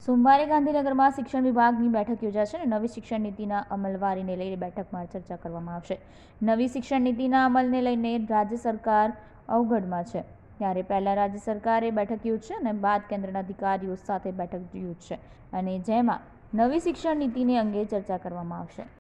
સોમવારે ગાંધીનગરમાં શિક્ષણ વિભાગની બેઠક યોજાશે અને નવી શિક્ષણ નીતિના અમલવારીને લઈને બેઠકમાં ચર્ચા કરવામાં આવશે। નવી શિક્ષણ નીતિના અમલને લઈને રાજ્ય સરકાર અવગઢમાં છે, ત્યારે પહેલા રાજ્ય સરકારે બેઠક યોજશે અને બાદ કેન્દ્રના અધિકારીઓ સાથે બેઠક યોજશે અને જેમાં નવી શિક્ષણ નીતિને અંગે ચર્ચા કરવામાં આવશે।